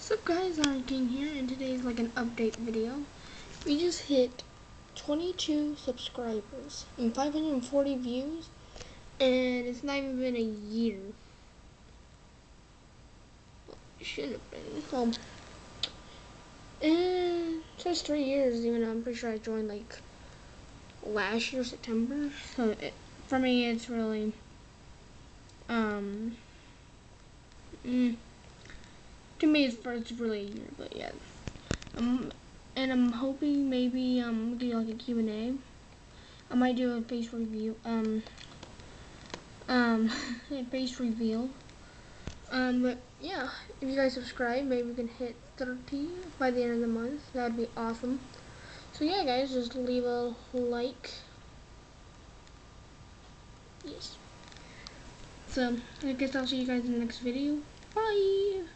What's up guys, Iron King here, and today's like an update video. We just hit 22 subscribers and 540 views, and it's not even been a year. Well, it should have been. And it says 3 years, even though I'm pretty sure I joined like last year, September. So for me, it's really, to me it's really a year, but yeah. And I'm hoping maybe we do like a Q&A. I might do a face review, a face reveal. But yeah, if you guys subscribe, maybe we can hit 30 by the end of the month. That'd be awesome. So yeah, guys, just leave a like. Yes. So I guess I'll see you guys in the next video. Bye.